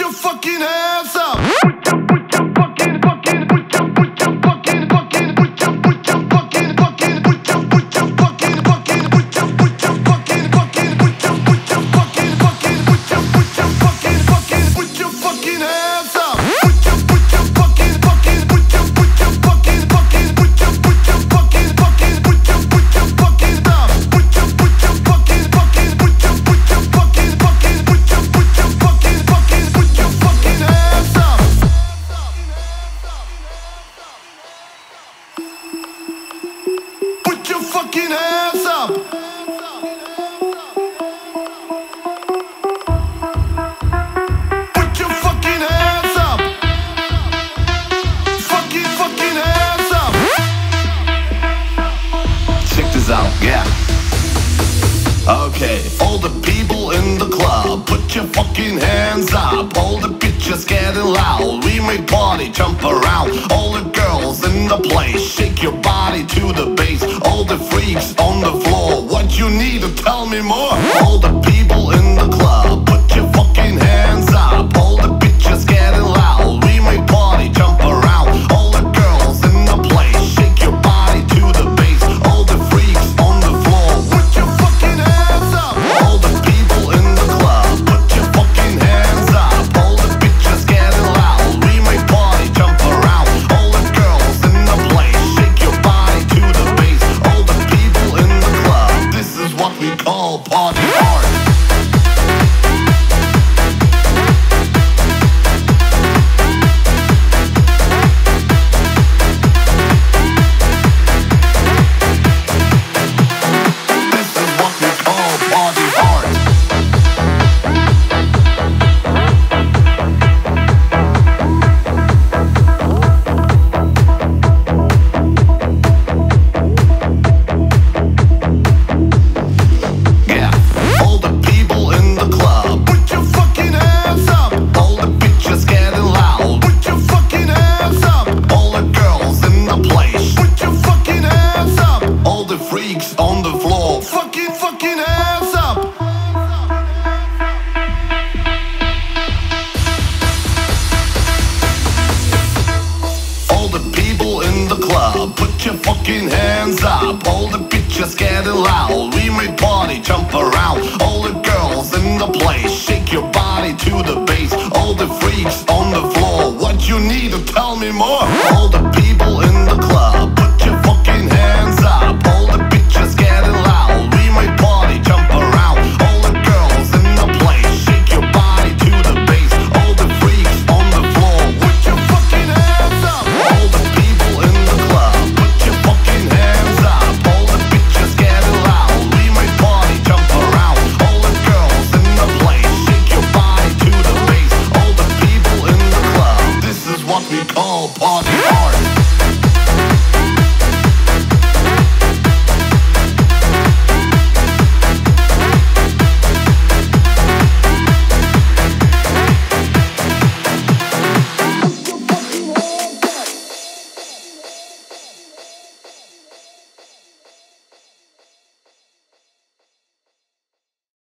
your fucking hands up. Put your fucking fucking hands up. Put your fucking hands up. Fucking hands up. Check this out, yeah. Okay, all the people in the club, put your fucking hands up. All the bitches getting loud, we make party jump around. All the girls in the place, shake your body to the bass. All the freaks on the floor, what you need to tell me more. All the people in the club, put your fucking hands up. All the bitches getting loud, we make party jump around. All the girls in the place, shake your body to the bass. All the freaks on the floor, put your fucking hands up. All the people in the club, put your fucking hands up. All the bitches getting loud, we make party jump around. All the girls in the place, shake your body to the bass. All the people in the club, this is what we call party hard. On the floor, fucking hands up. All the people in the club, put your fucking hands up. All the bitches getting loud, we make party jump around. All the girls in the place, shake your body to the bass. All the freaks on the floor, what you need to tell me more. All the